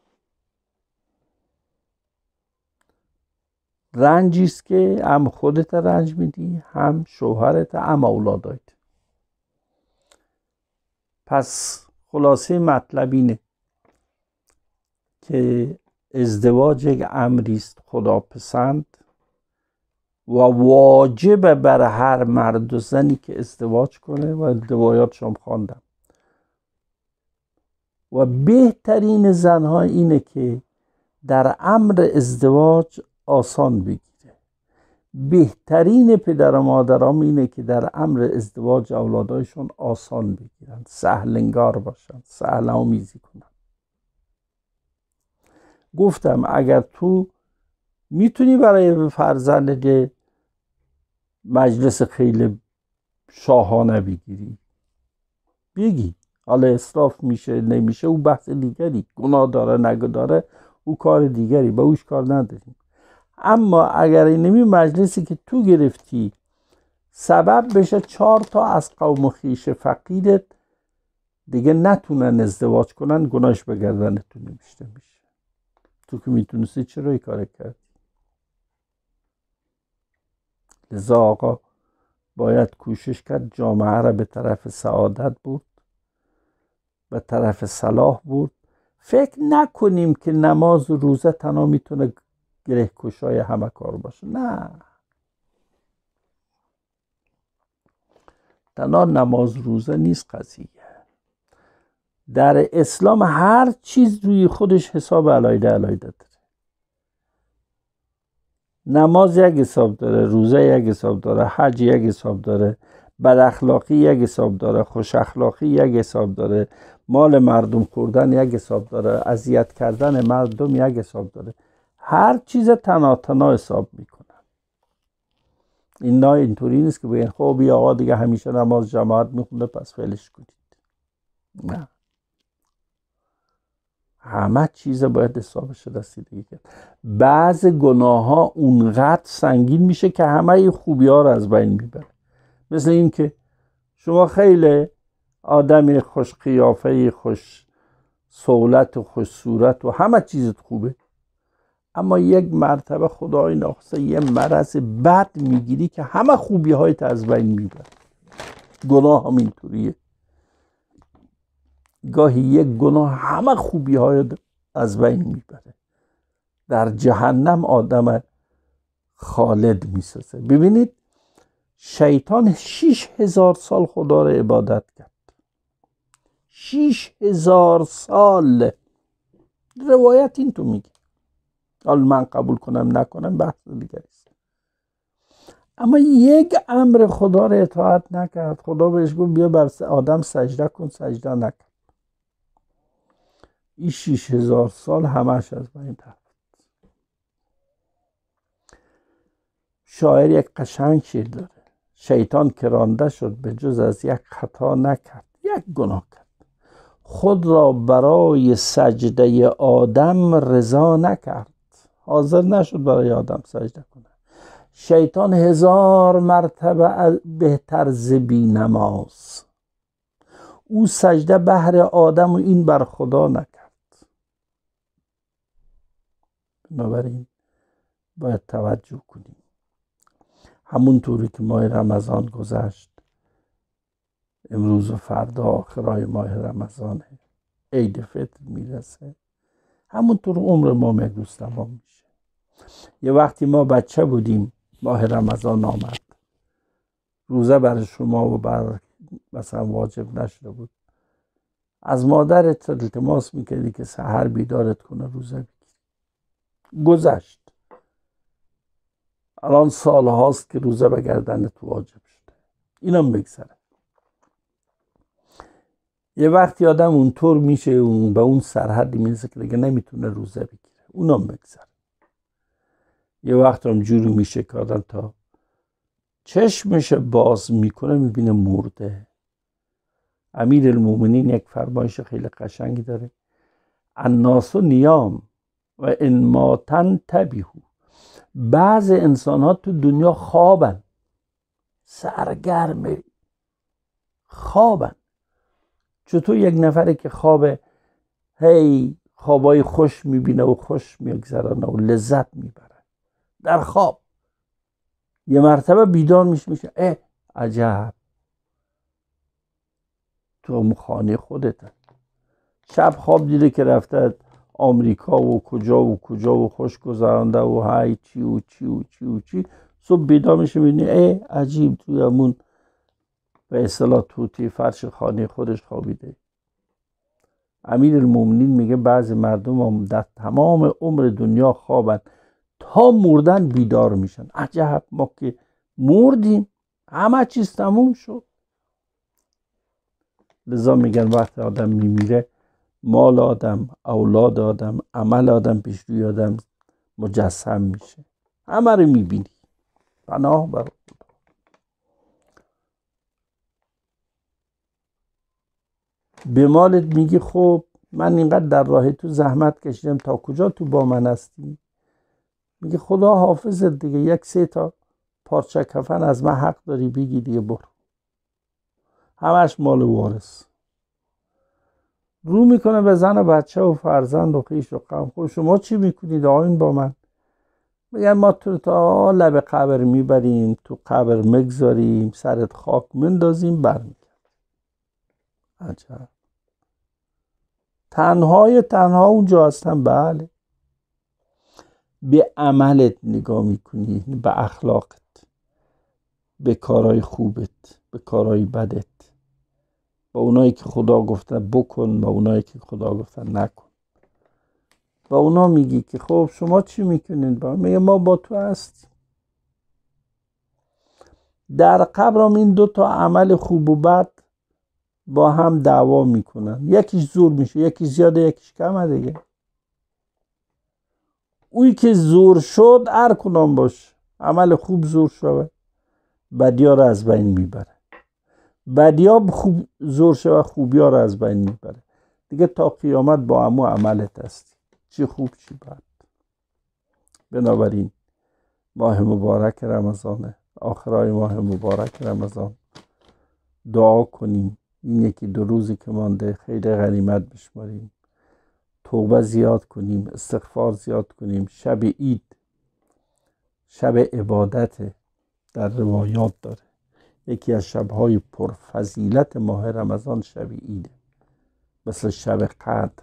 Speaker 1: رنجیست که هم خودت رنج میدی، هم شوهرت، هم اولادت. پس خلاصه مطلب اینه که ازدواج یک امریست خداپسند و واجب بر هر مرد و زنی که ازدواج کنه و روایاتشون خواندم. و بهترین زنها اینه که در امر ازدواج آسان بگیره. بهترین پدر و مادرام اینه که در امر ازدواج اولادایشون آسان بگیرن، سهلنگار باشن، سهل آمیزی کنن. گفتم اگر تو میتونی برای فرزند مجلس خیلی شاهانه بگیری، بگی. حالا اصراف میشه نمیشه او بحث دیگری، گناه داره نگداره او کار دیگری، با اوش کار نداریم. اما اگر اینمی مجلسی که تو گرفتی سبب بشه 4 تا از قوم خیش فقیرت دیگه نتونن ازدواج کنن، گناهش به گردنتون نمیشته میشه. تو که میتونستی چرا این کار کردی؟ لذا آقا باید کوشش کرد جامعه را به طرف سعادت برد، به طرف صلاح برد. فکر نکنیم که نماز و روزه تنها میتونه گره کشای همه کار باشه. نه، تنها نماز روزه نیست قضیه. در اسلام هر چیز روی خودش حساب علیحده داره. نماز یک حساب داره، روزه یک حساب داره، حج یک حساب داره، بد اخلاقی یک حساب داره، خوش اخلاقی یک حساب داره، مال مردم خوردن یک حساب داره، اذیت کردن مردم یک حساب داره. هر چیز تنها حساب میکنن. اینا اینطوری نیست که بگن خب بیا آقا دیگه همیشه نماز جماعت میخونه پس فعلش کنید. نه، همه چیز باید حسابش رسیدگی کرد. بعض گناه ها اونقدر سنگین میشه که همه خوبی ها رو از بین میبره. مثل این که شما خیلی آدمی خوش قیافه، خوش صولت و خوش صورت و همه چیزت خوبه، اما یک مرتبه خدای ناخواسته یه مرض بد میگیری که همه خوبی هایت از بین میبره. گناه هم اینطوریه، گاهی یک گناه همه خوبی های از بین میبره، در جهنم آدم خالد میسازه. ببینید شیطان 6000 سال خدا را عبادت کرد. 6000 سال. روایت این تو میگه، حالا من قبول کنم نکنم بحث دیگری است. اما یک امر خدا را اطاعت نکرد. خدا بهش گفت بیا بر آدم سجده کن، سجده نکرد. این 6000 سال همش از بین رفت. شاعر یک قشنگ شعر داره: شیطان که رانده شد به جز از یک خطا نکرد، یک گناه کرد، خود را برای سجده آدم رضا نکرد. حاضر نشد برای آدم سجده کنه. شیطان 1000 مرتبه بهتر ز بی نماز. او سجده بهر آدم و این بر خدا نکرد. بنابراین باید توجه کنیم. همونطوری که ماه رمضان گذشت امروز و فردا آخرای ماه رمضانه، عید فطر میرسه، همونطور عمر ما یک روز تمام میشه. یه وقتی ما بچه بودیم، ماه رمضان آمد، روزه برای شما و بر مثلا واجب نشده بود، از مادرت التماس میکردی که سحر بیدارت کنه روزه بگیری. گذشت، الان سال هاست که روزه به گردنت واجب شده، اینم بگذره. یه وقتی آدم اونطور میشه، به اون سرحدی میرسه که دیگه نمیتونه روزه بگیره، اونم بگذره. یه وقت هم جوری میشه که آدم تا چشمش باز میکنه میبینه مرده. امیر المومنین یک فرمایش خیلی قشنگی داره: الناس نیام و ان ماتن تبیهو. بعض انسان ها تو دنیا خوابن، سرگرم خوابن. چطور یک نفره که هی خوابای خوش میبینه و خوش میگذرانه و لذت میبره در خواب، یه مرتبه بیدار میشه عجب، تو خانه خودته. شب خواب دیده که رفته آمریکا و کجا و کجا و خوش گذرانده و های چی و چی و چی و چی. صبح بیدار میشه میبینی عجیب توی همون به اصطلاح توتی فرش خانه خودش خوابیده. امیر المومنین میگه بعضی مردم هم در تمام عمر دنیا خوابن، تا مردن بیدار میشن. عجب، ما که مردیم همه چیز تموم شد. لذا میگن وقتی آدم میمیره، مال آدم، اولاد آدم، عمل آدم پیش روی آدم مجسم میشه، همه رو میبینی. پناه بر خدا. به مالت میگی خب من اینقدر در راه تو زحمت کشیدم، تا کجا تو با من هستی؟ میگه خدا حافظت دیگه، یک 3 تا پارچه کفن از من حق داری بگی دیگه، برو. همش مال وارث. رو میکنه به زن و بچه و فرزند و خویش و قوم: خب شما چی میکنید آقایون با من؟ میگن ما تو تا لب قبر میبریم، تو قبر مگذاریم، سرت خاک مندازیم، برمیگرد. عجب، تنها اونجا هستن. بله، به عملت نگاه میکنی، به اخلاقت، به کارهای خوبت، به کارهای بدت، با اونایی که خدا گفته بکن، با اونایی که خدا گفته نکن. با اونا میگی که خب شما چی میکنید؟ میگه ما با تو هستیم. در قبرم این 2 تا عمل خوب و بد با هم دعوا میکنن، یکیش زور میشه، یکیش زیاده، یکیش کمه دیگه. اوی که زور شد هر کنام باش، عمل خوب زور شده، بدیا رو از بین میبره. بدیا خوب زور شده، خوبیا رو از بین میبره. دیگه تا قیامت با همو عملت هستی، چی خوب چی بد. بنابراین ماه مبارک رمضانه، آخرای ماه مبارک رمضان، دعا کنیم این 1-2 روزی که مانده خیلی غنیمت بشماریم، توبه زیاد کنیم، استغفار زیاد کنیم. شب عید شب عبادت، در روایات داره یکی از شبهای پرفضیلت ماه رمضان شب عیده، مثل شب قدر.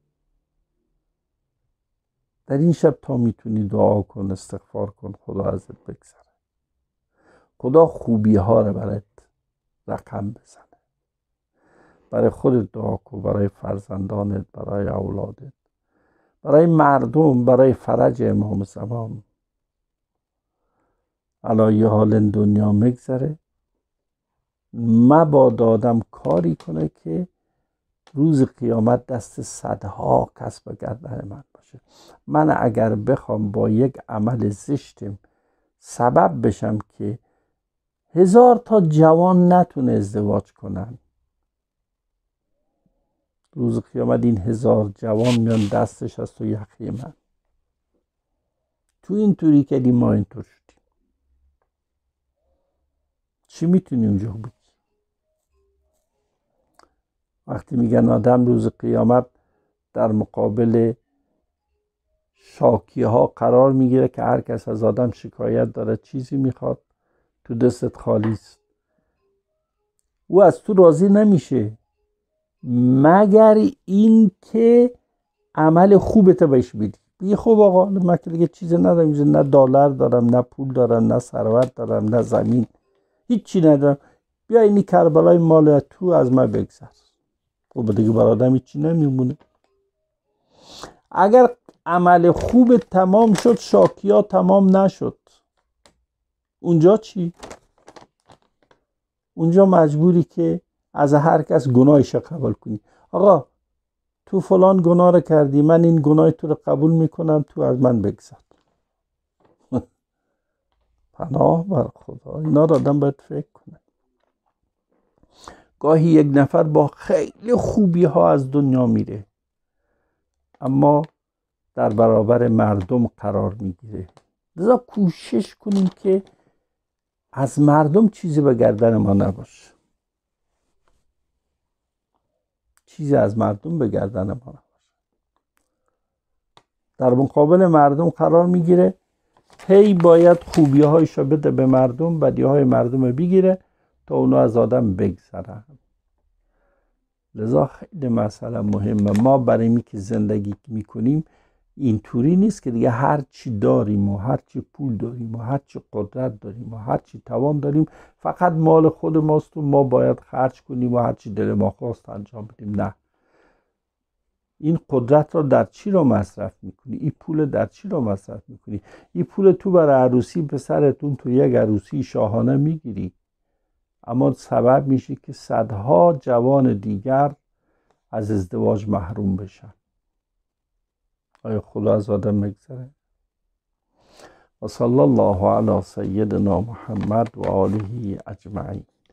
Speaker 1: در این شب تا میتونی دعا کن، استغفار کن، خدا ازت بگذره، خدا خوبی ها رو برات رقم بزنه. برای خودت دعا کن، برای فرزندانت، برای اولادت، برای مردم، برای فرج امام زمان. الان حال دنیا مگذره، مبادا آدم کاری کنه که روز قیامت دست صدها کس به گردن من باشه. من اگر بخوام با یک عمل زشتم سبب بشم که 1000 تا جوان نتونه ازدواج کنن، روز قیامت این 1000 جوان میان دستش از تو یقه من. تو اینطوری که ما اینطور شدیم، چی میتونی اونجا بگی؟ وقتی میگن آدم روز قیامت در مقابل شاکی ها قرار میگیره که هر کس از آدم شکایت داره، چیزی میخواد، تو دستت خالی است، او از تو راضی نمیشه مگر این که عمل خوبت بهش بدی. بگی خب آقا من که دیگه چیزی ندارم، نه دلار دارم، نه پول دارم، نه ثروت دارم، نه زمین، هیچی ندارم، بیا اینی کربلای مال تو از من بگذر. خب دیگه بر آدم هیچی نمیمونه. اگر عمل خوب تمام شد شاکیا تمام نشد، اونجا چی؟ اونجا مجبوری که از هر کس گناهش قبول کنی. آقا تو فلان گناه رو کردی، من این گناه تو رو قبول میکنم، تو از من بگذر. پناه بر خدا. اینا رو آدم باید فکر کنه. گاهی یک نفر با خیلی خوبی ها از دنیا میره، اما در برابر مردم قرار میگیره. لذا کوشش کنیم که از مردم چیزی به گردن ما نباشه، چیزی از مردم به گردن ما نباشه. در مقابل مردم قرار میگیره، هی باید خوبی هایشو بده به مردم، بدی های مردم بگیره تا اونا از آدم بگذرن. لذا خیلی مسئله مهمه. ما برای می که زندگی میکنیم اینطوری نیست که دیگه هر چی داریم و هر چی پول داریم و هر چی قدرت داریم و هر چی توان داریم فقط مال خود ماست و ما باید خرج کنیم و هر چی دل ما خواست انجام بدیم. نه، این قدرت را در چی را مصرف میکنی؟ این پول در چی را مصرف میکنی؟ این پول تو برای عروسی پسرتون تو یک عروسی شاهانه میگیری، اما سبب میشه که صدها جوان دیگر از ازدواج محروم بشن. آیا خدا از آدم مگذره؟ و صلی الله علی سیدنا محمد و آله اجمعین.